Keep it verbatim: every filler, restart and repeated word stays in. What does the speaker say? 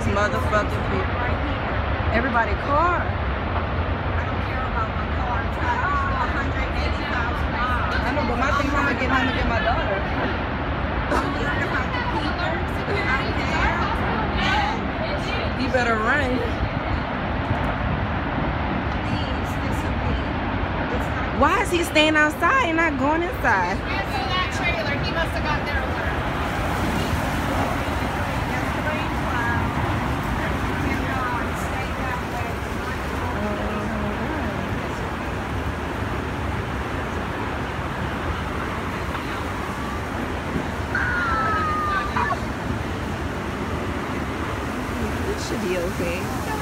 motherfucking people. Everybody car. I don't care about my car. It's got one hundred eighty thousand miles. I know, but my thing, I'm gonna get home and get my daughter. I'm worried about the people out there. You better run. Please, this will be. It's not. Why is he staying outside and not going inside? Cancel that trailer. He must have got there alert. Yesterday, cloud. And God, stay that way. It should be okay.